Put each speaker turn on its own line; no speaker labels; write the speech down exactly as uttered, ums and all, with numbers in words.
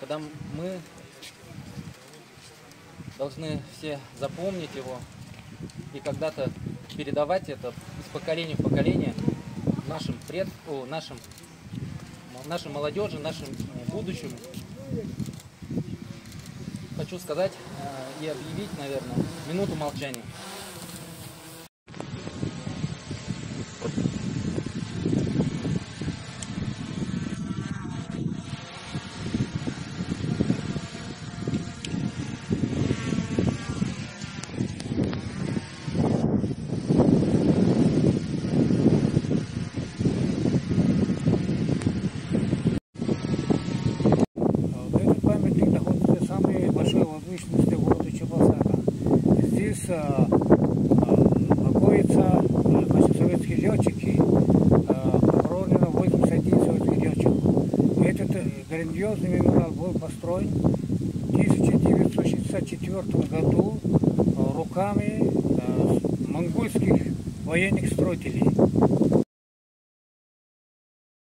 когда мы должны все запомнить его и когда-то передавать это из поколения в поколение нашим пред, о, нашим, нашей молодежи, нашему будущему. Хочу сказать э, и объявить, наверное, минуту молчания.
Здесь а, а, находятся значит, советские летчики, а, похоронено восемьдесят один советский летчик. Этот грандиозный мемориал был построен в тысяча девятьсот шестьдесят четвёртом году руками а, монгольских военных строителей.